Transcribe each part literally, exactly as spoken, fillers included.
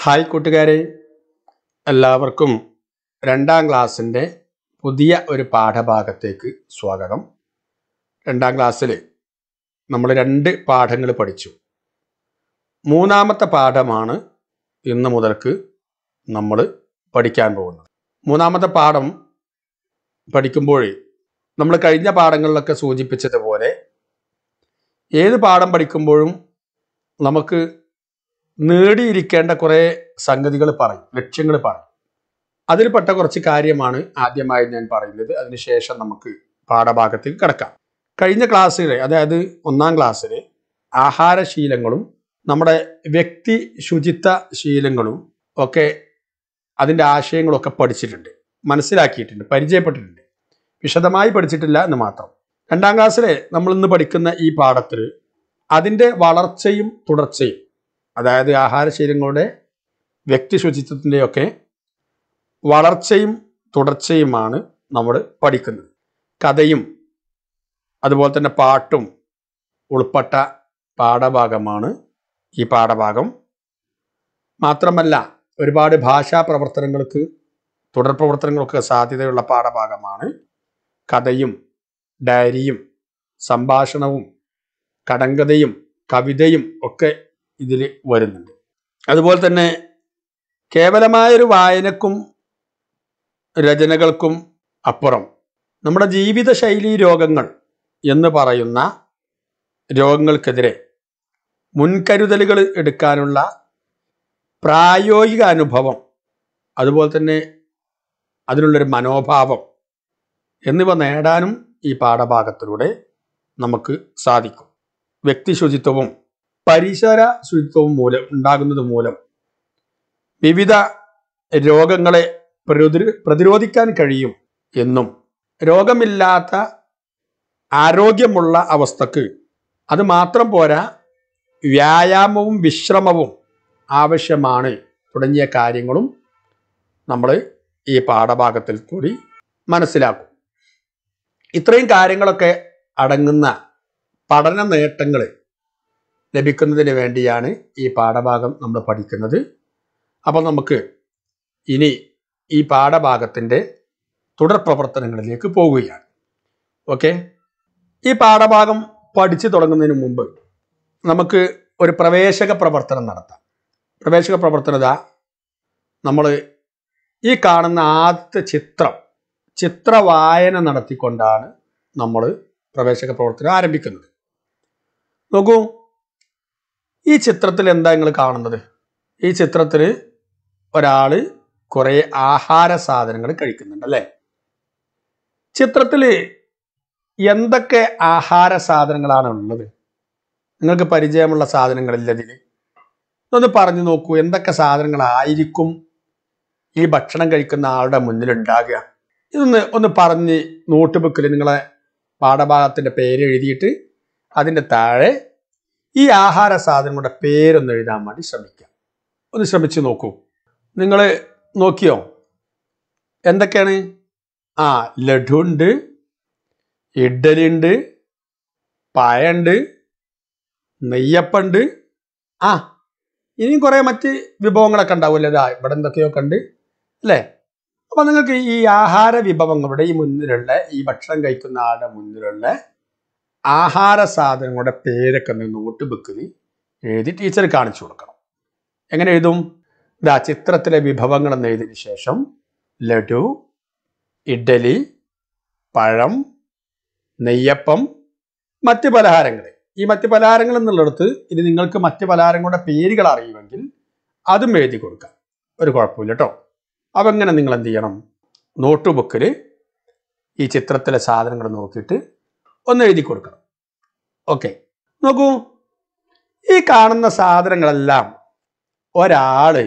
Hi കൂട്ടുകാരെ, എല്ലാവർക്കും രണ്ടാം ക്ലാസ്സിൻ്റെ പുതിയ ഒരു പാഠഭാഗത്തേക്ക് സ്വാഗതം. രണ്ടാം ക്ലാസ്സിൽ നമ്മൾ രണ്ട് പാഠങ്ങൾ പഠിച്ചു. മൂന്നാമത്തെ പാഠമാണ് ഇന്ന് മുതൽക്ക് നമ്മൾ പഠിക്കാൻ പോകുന്നത്. മൂന്നാമത്തെ പാഠം പഠിക്കുമ്പോൾ നമ്മൾ കഴിഞ്ഞ പാഠങ്ങളിലൊക്കെ സൂചിപ്പിച്ചതുപോലെ ഏത് പാഠം പഠിക്കുമ്പോഴും നമുക്ക് നേടിയിരിക്കേണ്ട കുറേ സംഗതികൾ പറയും, ലക്ഷ്യങ്ങൾ പറയും. അതിൽപ്പെട്ട കുറച്ച് കാര്യമാണ് ആദ്യമായി ഞാൻ പറയുന്നത്. അതിനുശേഷം നമുക്ക് പാഠഭാഗത്തേക്ക് കിടക്കാം. കഴിഞ്ഞ ക്ലാസ്സിൽ, അതായത് ഒന്നാം ക്ലാസ്സിൽ ആഹാരശീലങ്ങളും നമ്മുടെ വ്യക്തി ശുചിത്വ ശീലങ്ങളും ഒക്കെ അതിൻ്റെ ആശയങ്ങളൊക്കെ പഠിച്ചിട്ടുണ്ട്, മനസ്സിലാക്കിയിട്ടുണ്ട്, പരിചയപ്പെട്ടിട്ടുണ്ട്. വിശദമായി പഠിച്ചിട്ടില്ല എന്ന് മാത്രം. രണ്ടാം ക്ലാസ്സിൽ നമ്മൾ ഇന്ന് പഠിക്കുന്ന ഈ പാഠത്തിൽ അതിൻ്റെ വളർച്ചയും തുടർച്ചയും, അതായത് ആഹാരശീലങ്ങളുടെ വ്യക്തി ശുചിത്വത്തിൻ്റെയൊക്കെ വളർച്ചയും തുടർച്ചയുമാണ് നമ്മൾ പഠിക്കുന്നത്. കഥയും അതുപോലെ തന്നെ പാട്ടും ഉൾപ്പെട്ട പാഠഭാഗമാണ് ഈ പാഠഭാഗം. മാത്രമല്ല ഒരുപാട് ഭാഷാ പ്രവർത്തനങ്ങൾക്ക്, തുടർ പ്രവർത്തനങ്ങൾക്ക് സാധ്യതയുള്ള പാഠഭാഗമാണ്. കഥയും ഡയറിയും സംഭാഷണവും കടങ്കഥയും കവിതയും ഒക്കെ ഇതിൽ വരുന്നുണ്ട്. അതുപോലെ തന്നെ കേവലമായൊരു വായനക്കും രചനകൾക്കും അപ്പുറം നമ്മുടെ ജീവിതശൈലി രോഗങ്ങൾ എന്ന് പറയുന്ന രോഗങ്ങൾക്കെതിരെ മുൻകരുതലുകൾ എടുക്കാനുള്ള പ്രായോഗിക അനുഭവം, അതുപോലെ തന്നെ അതിനുള്ളൊരു മനോഭാവം എന്നിവ നേടാനും ഈ പാഠഭാഗത്തിലൂടെ നമുക്ക് സാധിക്കും. വ്യക്തി ശുചിത്വവും പരിസര ശുചിത്വവും മൂലം ഉണ്ടാകുന്നത് മൂലം വിവിധ രോഗങ്ങളെ പ്രതിരോ പ്രതിരോധിക്കാൻ കഴിയും എന്നും രോഗമില്ലാത്ത ആരോഗ്യമുള്ള അവസ്ഥക്ക് അത് മാത്രം പോരാ, വ്യായാമവും വിശ്രമവും ആവശ്യമാണ് തുടങ്ങിയ കാര്യങ്ങളും നമ്മൾ ഈ പാഠഭാഗത്തിൽ കൂടി മനസ്സിലാക്കും. ഇത്രയും കാര്യങ്ങളൊക്കെ അടങ്ങുന്ന പഠന നേട്ടങ്ങൾ ലഭിക്കുന്നതിന് വേണ്ടിയാണ് ഈ പാഠഭാഗം നമ്മൾ പഠിക്കുന്നത്. അപ്പോൾ നമുക്ക് ഇനി ഈ പാഠഭാഗത്തിൻ്റെ തുടർ പ്രവർത്തനങ്ങളിലേക്ക് പോവുകയാണ്. ഓക്കെ, ഈ പാഠഭാഗം പഠിച്ചു തുടങ്ങുന്നതിന് മുമ്പ് നമുക്ക് ഒരു പ്രവേശക പ്രവർത്തനം നടത്താം. പ്രവേശക പ്രവർത്തനത നമ്മൾ ഈ കാണുന്ന ആദ്യത്തെ ചിത്രം ചിത്രവായന നടത്തിക്കൊണ്ടാണ് നമ്മൾ പ്രവേശക പ്രവർത്തനം ആരംഭിക്കുന്നത്. നോക്കൂ, ഈ ചിത്രത്തിൽ എന്താ നിങ്ങൾ കാണുന്നത്? ഈ ചിത്രത്തിൽ ഒരാൾ കുറേ ആഹാര സാധനങ്ങൾ കഴിക്കുന്നുണ്ട് അല്ലേ? ചിത്രത്തിൽ എന്തൊക്കെ ആഹാര സാധനങ്ങളാണ് ഉള്ളത്? നിങ്ങൾക്ക് പരിചയമുള്ള സാധനങ്ങളില്ല ഇതിൽ? ഒന്ന് പറഞ്ഞു നോക്കൂ, എന്തൊക്കെ സാധനങ്ങളായിരിക്കും ഈ ഭക്ഷണം കഴിക്കുന്ന ആളുടെ മുന്നിൽ ഉണ്ടാകുക? ഇതൊന്ന് ഒന്ന് പറഞ്ഞ് നോട്ട് ബുക്കിൽ നിങ്ങളെ പാഠഭാഗത്തിൻ്റെ പേര് എഴുതിയിട്ട് അതിൻ്റെ താഴെ ഈ ആഹാര സാധനങ്ങളുടെ പേരൊന്ന് എഴുതാൻ വേണ്ടി ശ്രമിക്കാം. ഒന്ന് ശ്രമിച്ച് നോക്കൂ. നിങ്ങൾ നോക്കിയോ എന്തൊക്കെയാണ്? ആ, ലഡു ഉണ്ട്, ഇഡ്ഡലി ഉണ്ട്, പഴമുണ്ട്, നെയ്യപ്പുണ്ട്. ആ, ഇനിയും കുറേ മറ്റ് വിഭവങ്ങളൊക്കെ ഉണ്ടാവില്ലേ? ഇതാ ഇവിടെ എന്തൊക്കെയൊക്കെ ഉണ്ട് അല്ലേ? അപ്പോൾ നിങ്ങൾക്ക് ഈ ആഹാര വിഭവങ്ങളുടെ ഈ മുന്നിലുള്ള, ഈ ഭക്ഷണം കഴിക്കുന്ന ആളുടെ മുന്നിലുള്ള ആഹാര സാധനങ്ങളുടെ പേരൊക്കെ ഒന്ന് നോട്ട് ബുക്കിൽ എഴുതി ടീച്ചർ കാണിച്ചു കൊടുക്കണം. എങ്ങനെ എഴുതും? ഇതാ ചിത്രത്തിലെ വിഭവങ്ങളെന്ന് എഴുതിയതിന് ശേഷം ലഡു, ഇഡ്ഡലി, പഴം, നെയ്യപ്പം, മറ്റ് പലഹാരങ്ങൾ. ഈ മറ്റ് പലഹാരങ്ങൾ എന്നുള്ളിടത്ത് ഇനി നിങ്ങൾക്ക് മറ്റ് പലഹാരങ്ങളുടെ പേരുകൾ അറിയുമെങ്കിൽ അതും എഴുതി കൊടുക്കാം, ഒരു കുഴപ്പമില്ല കേട്ടോ. അപ്പം എങ്ങനെ നിങ്ങൾ എന്ത് ചെയ്യണം? നോട്ട് ബുക്കിൽ ഈ ചിത്രത്തിലെ സാധനങ്ങൾ നോക്കിയിട്ട് ഒന്ന് എഴുതി കൊടുക്കണം. ഓക്കെ, നോക്കൂ, ഈ കാണുന്ന സാധനങ്ങളെല്ലാം ഒരാൾ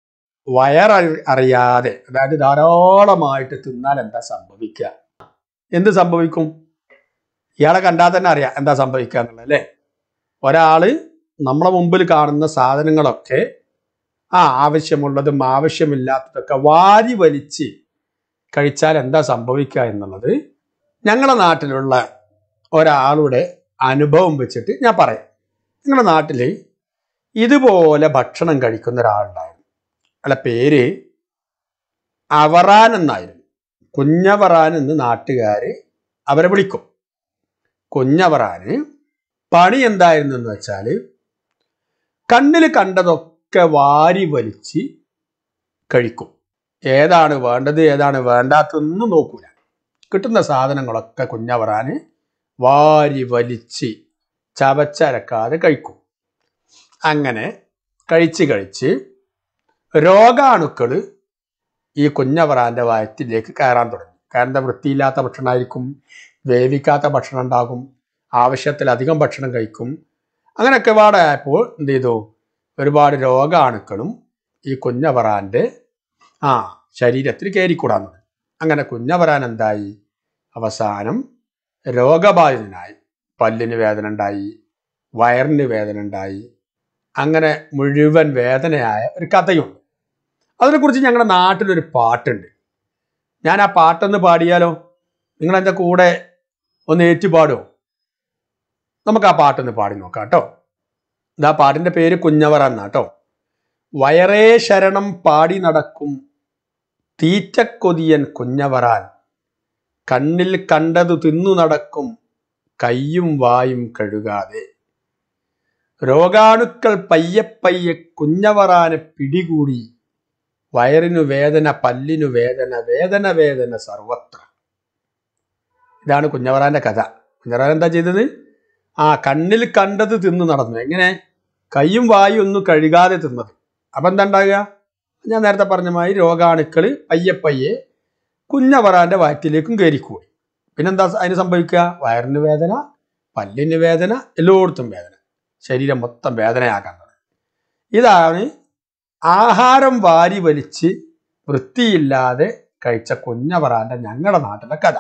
വയറ് അറിയാതെ, അതായത് ധാരാളമായിട്ട് തിന്നാൽ എന്താ സംഭവിക്കുക? എന്ത് സംഭവിക്കും? ഇയാളെ കണ്ടാൽ തന്നെ അറിയാം എന്താ സംഭവിക്കുക എന്നുള്ളത് അല്ലേ? ഒരാൾ നമ്മളെ മുമ്പിൽ കാണുന്ന സാധനങ്ങളൊക്കെ, ആ ആവശ്യമുള്ളതും ആവശ്യമില്ലാത്തതൊക്കെ വാരി വലിച്ച് കഴിച്ചാൽ എന്താ സംഭവിക്കുക എന്നുള്ളത് ഞങ്ങളുടെ നാട്ടിലുള്ള ഒരാളുടെ അനുഭവം വെച്ചിട്ട് ഞാൻ പറയാം. നിങ്ങളുടെ നാട്ടിൽ ഇതുപോലെ ഭക്ഷണം കഴിക്കുന്ന ഒരാളുണ്ടായിരുന്നു. അല്ല പേര് അവറാൻ എന്നായിരുന്നു. കുഞ്ഞവറാൻ എന്ന് നാട്ടുകാര് അവരെ വിളിക്കും. കുഞ്ഞവറാന് പണി എന്തായിരുന്നു എന്ന് വെച്ചാൽ കണ്ണിൽ കണ്ടതൊക്കെ വാരി വലിച്ച് കഴിക്കും. ഏതാണ് വേണ്ടത് ഏതാണ് വേണ്ടാത്തതൊന്നും നോക്കൂല. കിട്ടുന്ന സാധനങ്ങളൊക്കെ കുഞ്ഞവറാന് വാരി വലിച്ച് ചവച്ചരക്കാതെ കഴിക്കും. അങ്ങനെ കഴിച്ച് കഴിച്ച് രോഗാണുക്കൾ ഈ കുഞ്ഞവറാന്റെ വയറ്റിലേക്ക് കയറാൻ തുടങ്ങി. കാരണം വൃത്തിയില്ലാത്ത ഭക്ഷണമായിരിക്കും, വേവിക്കാത്ത ഭക്ഷണം ഉണ്ടാകും, ആവശ്യത്തിലധികം ഭക്ഷണം കഴിക്കും. അങ്ങനെയൊക്കെ പാടായപ്പോൾ എന്ത് ചെയ്തു, ഒരുപാട് രോഗാണുക്കളും ഈ കുഞ്ഞവറാന്റെ ആ ശരീരത്തിൽ കയറിക്കൂടാൻ തുടങ്ങി. അങ്ങനെ കുഞ്ഞവറാൻ എന്തായി, അവസാനം രോഗബാധിതനായി. പല്ലിന് വേദന ഉണ്ടായി, വയറിന് വേദന ഉണ്ടായി, അങ്ങനെ മുഴുവൻ വേദനയായ ഒരു കഥയുണ്ട്. അതിനെക്കുറിച്ച് ഞങ്ങളുടെ നാട്ടിലൊരു പാട്ടുണ്ട്. ഞാൻ ആ പാട്ടൊന്ന് പാടിയാലോ? നിങ്ങൾ എൻ്റെ കൂടെ ഒന്ന് ഏറ്റുപാടുമോ? നമുക്ക് ആ പാട്ടൊന്ന് പാടി നോക്കാം കേട്ടോ. ഇതാ പാട്ടിൻ്റെ പേര് കുഞ്ഞവറ എന്നാട്ടോ. വയറേ ശരണം പാടി നടക്കും തീറ്റക്കൊതിയൻ കുഞ്ഞവറാൻ, കണ്ണിൽ കണ്ടതു തിന്നു നടക്കും കയ്യും വായും കഴുകാതെ. രോഗാണുക്കൾ പയ്യെ പയ്യെ കുഞ്ഞവറാനെ പിടികൂടി, വയറിനു വേദന പല്ലിനു വേദന വേദന വേദന സർവത്ര. ഇതാണ് കുഞ്ഞവറാന്റെ കഥ. കുഞ്ഞവറാൻ എന്താ ചെയ്തത്? ആ കണ്ണിൽ കണ്ടത് തിന്നു നടന്നു. എങ്ങനെ? കയ്യും വായും ഒന്നും കഴുകാതെ തിന്നത്. അപ്പം എന്താ ഉണ്ടാകുക? ഞാൻ നേരത്തെ പറഞ്ഞ മാതിരി രോഗാണുക്കൾ പയ്യെ പയ്യെ കുഞ്ഞവറാന്റെ വയറ്റിലേക്കും കയറിക്കൂടി. പിന്നെന്താ അതിന് സംഭവിക്കുക? വയറിന് വേദന, പല്ലിന് വേദന, എല്ലായിടത്തും വേദന, ശരീരം മൊത്തം വേദനയാക്കാൻ തുടങ്ങി. ഇതാണ് ആഹാരം വാരി വലിച്ച് വൃത്തിയില്ലാതെ കഴിച്ച കുഞ്ഞവറാന്റെ ഞങ്ങളുടെ നാട്ടിലെ കഥ.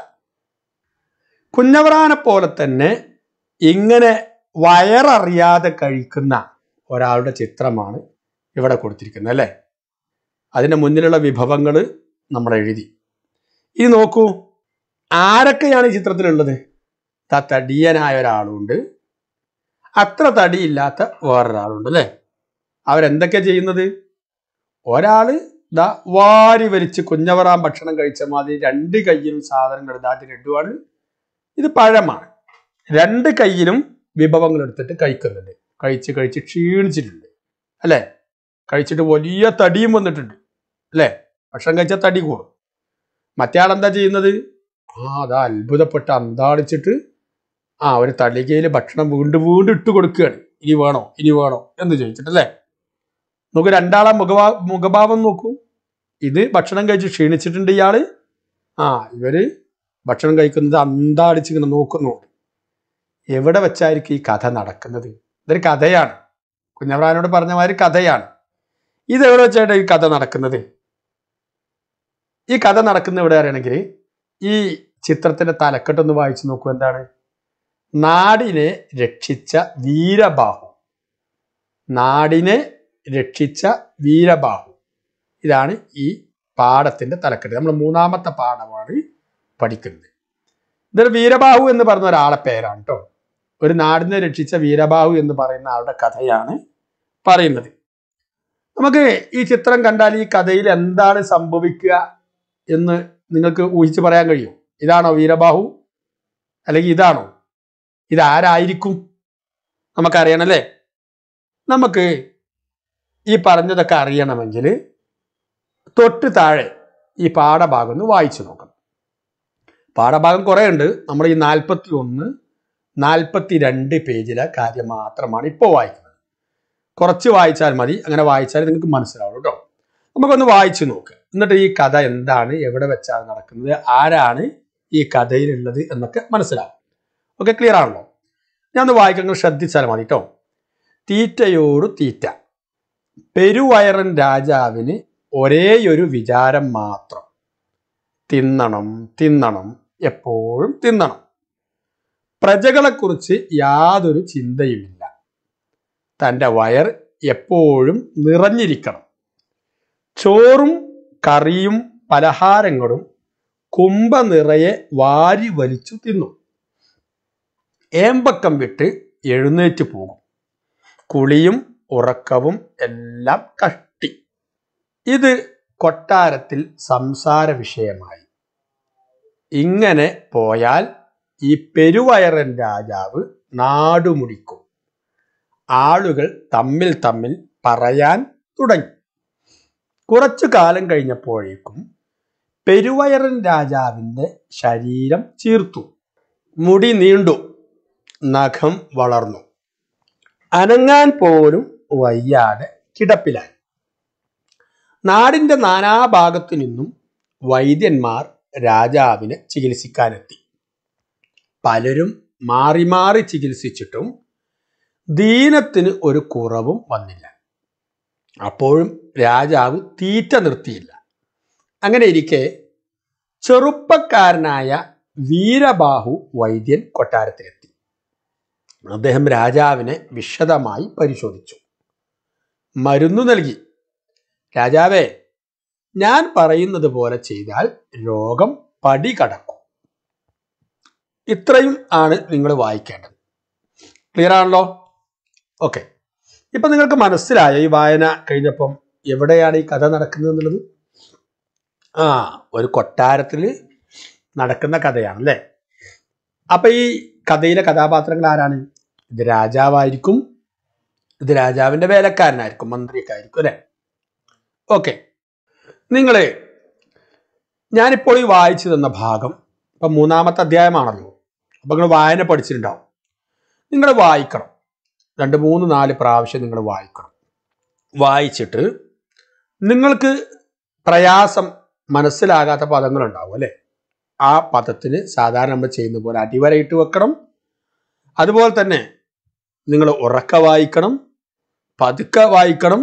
കുഞ്ഞവറാനെ പോലെ തന്നെ ഇങ്ങനെ വയററിയാതെ കഴിക്കുന്ന ഒരാളുടെ ചിത്രമാണ് ഇവിടെ കൊടുത്തിരിക്കുന്നത് അല്ലേ? അതിൻ്റെ മുന്നിലുള്ള വിഭവങ്ങൾ നമ്മൾ എഴുതി. ഇനി നോക്കൂ, ആരൊക്കെയാണ് ഈ ചിത്രത്തിലുള്ളത്? ആ തടിയനായ ഒരാളുണ്ട്, അത്ര തടിയില്ലാത്ത വേറൊരാളുണ്ട് അല്ലേ? അവരെന്തൊക്കെ ചെയ്യുന്നത്? ഒരാള് ദാ വാരി വലിച്ച് കുഞ്ഞവറാൻ ഭക്ഷണം കഴിച്ച മാതിരി രണ്ട് കയ്യിലും സാധനങ്ങൾ ഇതായിട്ട് ഇടുവാണ്. ഇത് പഴമാണ്. രണ്ട് കയ്യിലും വിഭവങ്ങൾ എടുത്തിട്ട് കഴിക്കുന്നുണ്ട്. കഴിച്ച് കഴിച്ച് ക്ഷീണിച്ചിട്ടുണ്ട് അല്ലേ? കഴിച്ചിട്ട് വലിയ തടിയും വന്നിട്ടുണ്ട് അല്ലേ? ഭക്ഷണം കഴിച്ചാൽ തടി കൂടും. മറ്റേ ആളെന്താ ചെയ്യുന്നത്? ആ അതാ അത്ഭുതപ്പെട്ട് അന്താളിച്ചിട്ട് ആ ഒരു തളികയിൽ ഭക്ഷണം വീണ്ടും വീണ്ടും ഇട്ട് കൊടുക്കുകയാണ്. ഇനി വേണോ ഇനി വേണോ എന്ന് ചോദിച്ചിട്ടല്ലേ? നമുക്ക് രണ്ടാളെ മുഖഭാ മുഖഭാവം നോക്കൂ. ഇത് ഭക്ഷണം കഴിച്ച് ക്ഷീണിച്ചിട്ടുണ്ട് ഇയാള്. ആ ഇവര് ഭക്ഷണം കഴിക്കുന്നത് അന്താളിച്ച് ഇങ്ങനെ നോക്കുന്നുണ്ട്. എവിടെ വെച്ചായിരിക്കും ഈ കഥ നടക്കുന്നത്? ഇതൊരു കഥയാണ്. കുഞ്ഞവറാനോട് പറഞ്ഞ മാതിരി കഥയാണ്. ഇത് എവിടെ വെച്ചായിട്ട് ഈ കഥ നടക്കുന്നത്? ഈ കഥ നടക്കുന്ന എവിടെ അറിയണമെങ്കിൽ ഈ ചിത്രത്തിന്റെ തലക്കെട്ടൊന്ന് വായിച്ചു നോക്കൂ. എന്താണ്? നാടിനെ രക്ഷിച്ച വീരബാഹു. നാടിനെ രക്ഷിച്ച വീരബാഹു. ഇതാണ് ഈ പാഠത്തിന്റെ തലക്കെട്ട്. നമ്മൾ മൂന്നാമത്തെ പാഠമാണ് പഠിക്കുന്നത്. ഇതൊരു വീരബാഹു എന്ന് പറഞ്ഞ ഒരാളെ പേരാണ് കേട്ടോ. ഒരു നാടിനെ രക്ഷിച്ച വീരബാഹു എന്ന് പറയുന്ന ആളുടെ കഥയാണ് പറയുന്നത്. നമുക്ക് ഈ ചിത്രം കണ്ടാൽ ഈ കഥയിൽ എന്താണ് സംഭവിക്കുക എന്ന് നിങ്ങൾക്ക് ഊഹിച്ച് പറയാൻ കഴിയും. ഇതാണോ വീരബാഹു? അല്ലെങ്കിൽ ഇതാണോ? ഇതാരായിരിക്കും? നമുക്കറിയണല്ലേ? നമുക്ക് ഈ പറഞ്ഞതൊക്കെ അറിയണമെങ്കിൽ തൊട്ട് താഴെ ഈ പാഠഭാഗം ഒന്ന് വായിച്ചു നോക്കണം. പാഠഭാഗം കുറേ ഉണ്ട്. നമ്മൾ ഈ നാൽപ്പത്തി ഒന്ന് നാൽപ്പത്തി രണ്ട് പേജിലെ കാര്യം മാത്രമാണ് ഇപ്പോൾ വായിക്കുന്നത്. കുറച്ച് വായിച്ചാൽ മതി. അങ്ങനെ വായിച്ചാൽ നിങ്ങൾക്ക് മനസ്സിലാവും കേട്ടോ. നമുക്കൊന്ന് വായിച്ചു നോക്കുക. എന്നിട്ട് ഈ കഥ എന്താണ്, എവിടെ വെച്ചാണ് നടക്കുന്നത്, ആരാണ് ഈ കഥയിലുള്ളത് എന്നൊക്കെ മനസ്സിലാവും. ഓക്കെ, ക്ലിയർ ആണല്ലോ? ഞാൻ ഒന്ന് വായിക്കുന്നത് ശ്രദ്ധിച്ചാൽ മതി കേട്ടോ. തീറ്റയോട് തീറ്റ. പെരുവയറൻ രാജാവിന് ഒരേയൊരു വിചാരം മാത്രം. തിന്നണം തിന്നണം, എപ്പോഴും തിന്നണം. പ്രജകളെക്കുറിച്ച് യാതൊരു ചിന്തയുമില്ല. തൻ്റെ വയർ എപ്പോഴും നിറഞ്ഞിരിക്കണം. ചോറും കറിയും പലഹാരങ്ങളും കുംഭ നിറയെ വാരി വലിച്ചു തിന്നു. ഏമ്പക്കം വിട്ട് എഴുന്നേറ്റ് പോകും. കുളിയും ഉറക്കവും എല്ലാം കഷ്ടി. ഇത് കൊട്ടാരത്തിൽ സംസാര വിഷയമായി. ഇങ്ങനെ പോയാൽ ഈ പെരുവയറൻ രാജാവ് നാടുമുടിക്കും. ആളുകൾ തമ്മിൽ തമ്മിൽ പറയാൻ തുടങ്ങി. കുറച്ചു കാലം കഴിഞ്ഞപ്പോഴേക്കും പെരുവയറൻ രാജാവിൻ്റെ ശരീരം ചീർത്തു, മുടി നീണ്ടു, നഖം വളർന്നു, അനങ്ങാൻ പോലും വയ്യാതെ കിടപ്പിലായി. നാടിൻ്റെ നാനാഭാഗത്തു നിന്നും വൈദ്യന്മാർ രാജാവിനെ ചികിത്സിക്കാനെത്തി. പലരും മാറി മാറി ചികിത്സിച്ചിട്ടും ദീനത്തിന് ഒരു കുറവും വന്നില്ല. അപ്പോഴും രാജാവ് തീറ്റ നിർത്തിയില്ല. അങ്ങനെ ഇരിക്കെ ചെറുപ്പക്കാരനായ വീരബാഹു വൈദ്യൻ കൊട്ടാരത്തിലെത്തി. അദ്ദേഹം രാജാവിനെ വിശദമായി പരിശോധിച്ചു, മരുന്നു നൽകി. രാജാവേ, ഞാൻ പറയുന്നത് പോലെ ചെയ്താൽ രോഗം പടി കടക്കും. ഇത്രയും ആണ് നിങ്ങൾ വായിക്കേണ്ടത്. ക്ലിയർ ആണല്ലോ? ഓക്കെ. ഇപ്പൊ നിങ്ങൾക്ക് മനസ്സിലായോ ഈ വായന കഴിഞ്ഞപ്പം എവിടെയാണ് ഈ കഥ നടക്കുന്നത് എന്നുള്ളത്? ആ, ഒരു കൊട്ടാരത്തിൽ നടക്കുന്ന കഥയാണ് അല്ലേ? അപ്പൊ ഈ കഥയിലെ കഥാപാത്രങ്ങൾ ആരാണ്? ഇത് രാജാവായിരിക്കും, ഇത് രാജാവിന്റെ വേലക്കാരനായിരിക്കും, മന്ത്രിയൊക്കെ ആയിരിക്കും അല്ലെ? ഓക്കെ. നിങ്ങള് ഞാനിപ്പോൾ ഈ വായിച്ചു തന്ന ഭാഗം ഇപ്പൊ മൂന്നാമത്തെ അധ്യായമാണല്ലോ. അപ്പൊ നിങ്ങൾ വായന പഠിച്ചിട്ടുണ്ടാവും. നിങ്ങൾ വായിക്കണം, രണ്ട് മൂന്ന് നാല് പ്രാവശ്യം നിങ്ങൾ വായിക്കണം. വായിച്ചിട്ട് നിങ്ങൾക്ക് പ്രയാസം മനസ്സിലാകാത്ത പദങ്ങളുണ്ടാവും അല്ലെ? ആ പദത്തിന് സാധാരണ നമ്മൾ ചെയ്യുന്ന പോലെ അടിവരയിട്ട് വെക്കണം. അതുപോലെ തന്നെ നിങ്ങൾ ഉറക്ക വായിക്കണം, പതുക്കെ വായിക്കണം.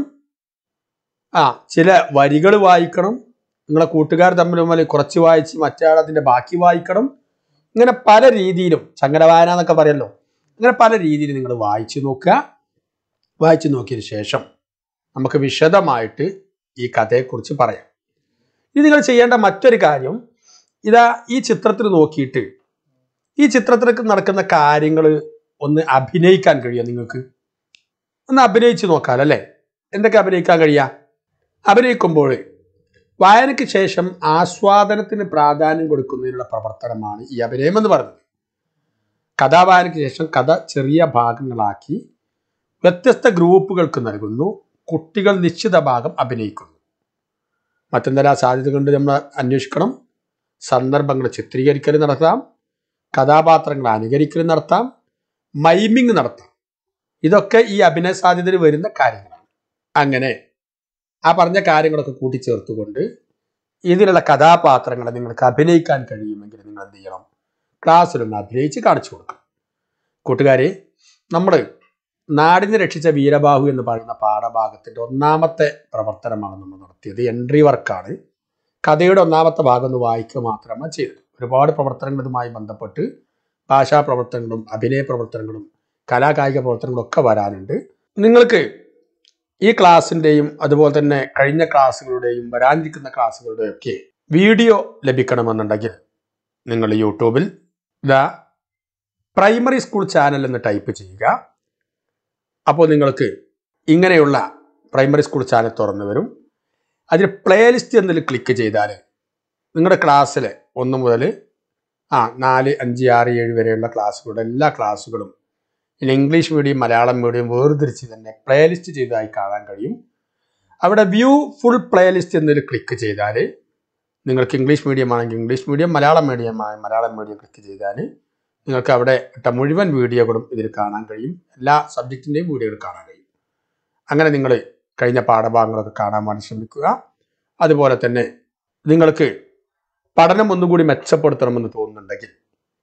ആ ചില വരികൾ വായിക്കണം. നിങ്ങളെ കൂട്ടുകാർ തമ്മിൽ തമ്മിൽ കുറച്ച് വായിച്ച് മറ്റേ അതിൻ്റെ ബാക്കി വായിക്കണം. ഇങ്ങനെ പല രീതിയിലും, ചങ്ങല വായന എന്നൊക്കെ പറയല്ലോ, ഇങ്ങനെ പല രീതിയിൽ നിങ്ങൾ വായിച്ചു നോക്കുക. വായിച്ചു നോക്കിയതിന് ശേഷം നമുക്ക് വിശദമായിട്ട് ഈ കഥയെക്കുറിച്ച് പറയാം. ഇനി നിങ്ങൾ ചെയ്യേണ്ട മറ്റൊരു കാര്യം, ഇതാ ഈ ചിത്രത്തിൽ നോക്കിയിട്ട് ഈ ചിത്രത്തിൽ നടക്കുന്ന കാര്യങ്ങൾ ഒന്ന് അഭിനയിക്കാൻ കഴിയുക. നിങ്ങൾക്ക് ഒന്ന് അഭിനയിച്ച് നോക്കാം അല്ലേ? എന്തൊക്കെ അഭിനയിക്കാൻ കഴിയുക? അഭിനയിക്കുമ്പോൾ വായനയ്ക്ക് ശേഷം ആസ്വാദനത്തിന് പ്രാധാന്യം കൊടുക്കുന്നതിനുള്ള പ്രവർത്തനമാണ് ഈ അഭിനയം എന്ന് പറയുന്നത്. കഥാവായനയ്ക്ക് ശേഷം കഥ ചെറിയ ഭാഗങ്ങളാക്കി വ്യത്യസ്ത ഗ്രൂപ്പുകൾക്ക് നൽകുന്നു. കുട്ടികൾ നിശ്ചിത ഭാഗം അഭിനയിക്കുന്നു. മറ്റെന്തെല്ലാം സാധ്യതകളുണ്ട് നമ്മൾ അന്വേഷിക്കണം. സന്ദർഭങ്ങൾ ചിത്രീകരിക്കൽ നടത്താം, കഥാപാത്രങ്ങൾ അനുകരിക്കൽ നടത്താം, മൈമിങ് നടത്താം. ഇതൊക്കെ ഈ അഭിനയ സാധ്യതയിൽ വരുന്ന കാര്യങ്ങളാണ്. അങ്ങനെ ആ പറഞ്ഞ കാര്യങ്ങളൊക്കെ കൂട്ടിച്ചേർത്തുകൊണ്ട് ഇതിലുള്ള കഥാപാത്രങ്ങളെ നിങ്ങൾക്ക് അഭിനയിക്കാൻ കഴിയുമെങ്കിൽ നിങ്ങൾ എന്ത് ചെയ്യണം? ക്ലാസ്സിലൊന്ന് അഭിനയിച്ച് കാണിച്ചു കൊടുക്കണം. കൂട്ടുകാരെ, നമ്മൾ നാടിനെ രക്ഷിച്ച വീരബാഹു എന്ന് പറയുന്ന പാഠഭാഗത്തിൻ്റെ ഒന്നാമത്തെ പ്രവർത്തനമാണ് നമ്മൾ നടത്തിയത്. എൻട്രി വർക്കാണ്. കഥയുടെ ഒന്നാമത്തെ ഭാഗം ഒന്ന് വായിക്കുക മാത്രമാണ് ചെയ്തത്. ഒരുപാട് പ്രവർത്തനങ്ങൾ ഇതുമായി ബന്ധപ്പെട്ട് ഭാഷാ പ്രവർത്തനങ്ങളും അഭിനയ പ്രവർത്തനങ്ങളും കലാകായിക പ്രവർത്തനങ്ങളും ഒക്കെ വരാനുണ്ട്. നിങ്ങൾക്ക് ഈ ക്ലാസ്സിൻ്റെയും അതുപോലെ തന്നെ കഴിഞ്ഞ ക്ലാസ്സുകളുടെയും വരാനിരിക്കുന്ന ക്ലാസ്സുകളുടെയും ഒക്കെ വീഡിയോ ലഭിക്കണമെന്നുണ്ടെങ്കിൽ നിങ്ങൾ യൂട്യൂബിൽ ദ പ്രൈമറി സ്കൂൾ ചാനൽ എന്ന് ടൈപ്പ് ചെയ്യുക. അപ്പോൾ നിങ്ങൾക്ക് ഇങ്ങനെയുള്ള പ്രൈമറി സ്കൂൾ ചാനൽ തുറന്നു വരും. അതിൽ പ്ലേലിസ്റ്റ് എന്നതിൽ ക്ലിക്ക് ചെയ്താൽ നിങ്ങളുടെ ക്ലാസ്സിൽ ഒന്ന് മുതൽ ആ നാല് അഞ്ച് ആറ് ഏഴ് വരെയുള്ള ക്ലാസ്സുകളുടെ എല്ലാ ക്ലാസ്സുകളും ഇനി ഇംഗ്ലീഷ് മീഡിയം മലയാളം മീഡിയം വേർതിരിച്ച് തന്നെ പ്ലേലിസ്റ്റ് ചെയ്തതായി കാണാൻ കഴിയും. അവിടെ വ്യൂ ഫുൾ പ്ലേലിസ്റ്റ് എന്നതിൽ ക്ലിക്ക് ചെയ്താൽ നിങ്ങൾക്ക് ഇംഗ്ലീഷ് മീഡിയം ആണെങ്കിൽ ഇംഗ്ലീഷ് മീഡിയം, മലയാളം മീഡിയം ആണെങ്കിൽ മലയാളം മീഡിയം ക്ലിക്ക് ചെയ്താൽ നിങ്ങൾക്ക് അവിടെ ഇട്ട മുഴുവൻ വീഡിയോകളും ഇതിൽ കാണാൻ കഴിയും. എല്ലാ സബ്ജക്റ്റിൻ്റെയും വീഡിയോകൾ കാണാൻ കഴിയും. അങ്ങനെ നിങ്ങൾ കഴിഞ്ഞ പാഠഭാഗങ്ങളൊക്കെ കാണാൻ വേണ്ടി ശ്രമിക്കുക. അതുപോലെ തന്നെ നിങ്ങൾക്ക് പഠനം ഒന്നുകൂടി മെച്ചപ്പെടുത്തണമെന്ന് തോന്നുന്നുണ്ടെങ്കിൽ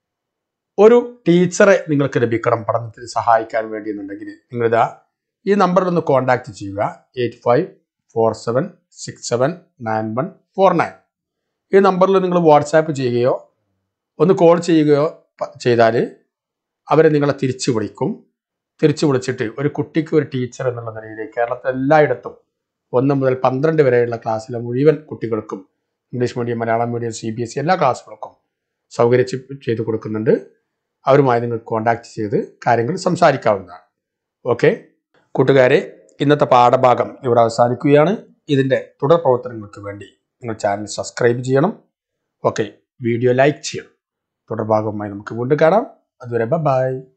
ഒരു ടീച്ചറെ നിങ്ങൾക്ക് ലഭിക്കണം പഠനത്തിൽ സഹായിക്കാൻ വേണ്ടി എന്നുണ്ടെങ്കിൽ നിങ്ങളിതാ ഈ നമ്പറിൽ ഒന്ന് കോൺടാക്റ്റ് ചെയ്യുക. Eight five four seven six seven nine one four nine. ഈ നമ്പറിൽ നിങ്ങൾ വാട്സാപ്പ് ചെയ്യുകയോ ഒന്ന് കോൾ ചെയ്യുകയോ ചെയ്താൽ അവരെ നിങ്ങളെ തിരിച്ചു വിളിക്കും. തിരിച്ചു വിളിച്ചിട്ട് ഒരു കുട്ടിക്ക് ഒരു ടീച്ചർ എന്നുള്ള നിലയിൽ കേരളത്തിൽ എല്ലായിടത്തും ഒന്ന് മുതൽ പന്ത്രണ്ട് വരെയുള്ള ക്ലാസ്സിലെ മുഴുവൻ കുട്ടികൾക്കും English medium, Malayalam medium, C B S E എല്ലാ ക്ലാസ്സുകൾക്കും സൗകര്യം ചെയ്തു കൊടുക്കുന്നുണ്ട്. അവരുമായി നിങ്ങൾ കോൺടാക്റ്റ് ചെയ്ത് കാര്യങ്ങൾ സംസാരിക്കാവുന്നതാണ്. ഓക്കെ കൂട്ടുകാരെ, ഇന്നത്തെ പാഠഭാഗം ഇവിടെ അവസാനിക്കുകയാണ്. ഇതിൻ്റെ തുടർ പ്രവർത്തനങ്ങൾക്ക് വേണ്ടി നിങ്ങൾ ചാനൽ സബ്സ്ക്രൈബ് ചെയ്യണം. ഓക്കെ, വീഡിയോ ലൈക്ക് ചെയ്യണം. തുടർഭാഗവുമായി നമുക്ക് വീണ്ടും കാണാം. അതുവരെ ബൈ.